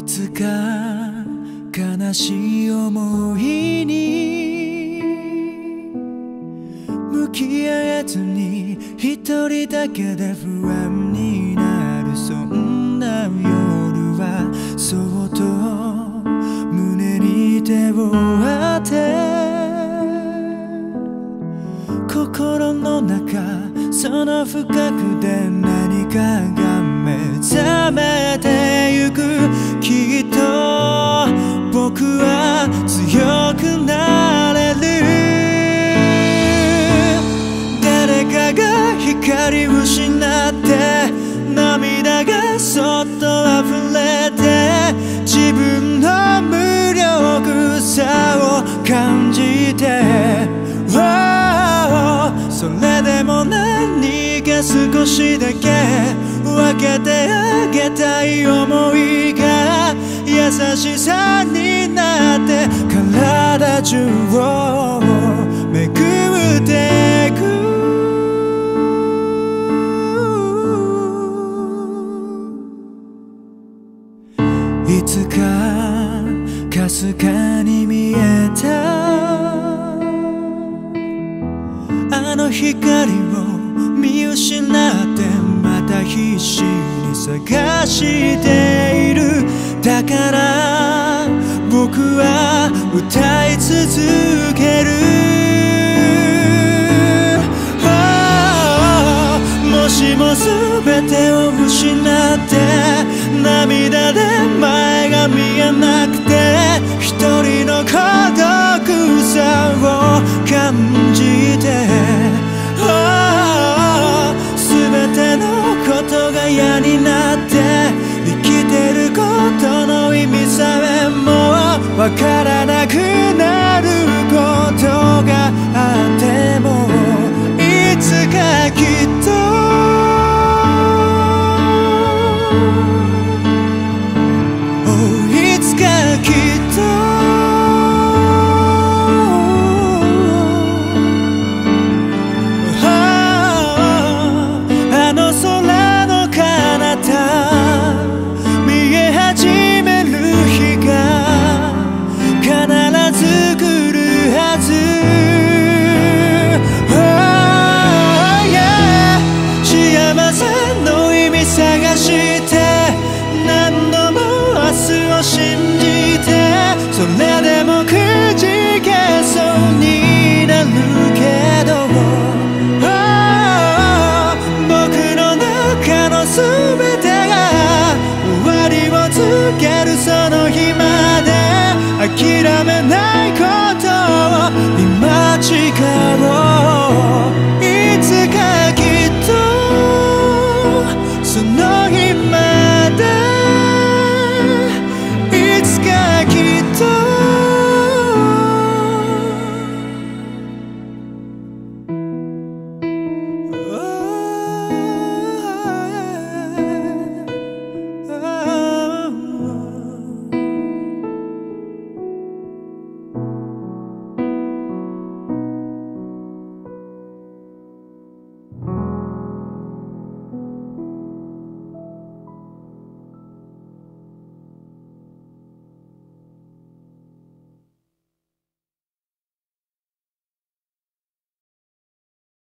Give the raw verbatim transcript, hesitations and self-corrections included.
いつか悲しい思いに向き合えずに一人だけで不安になる、そんな夜はそっと胸に手を当て、心の中その深くで何かが目覚めてゆく。きっと僕は強くなれる。誰かが光失って涙がそっと溢れて、自分の無力さを感じて、それでも何か少しだけ分けてあげたい想いが優しさになって体中を巡ってく。いつかかすかに見えたあの光を見失ってまた必死に探している。だから僕は歌い続ける。もしも全てを失って涙で前が見えなくて、一人の孤独さを感じ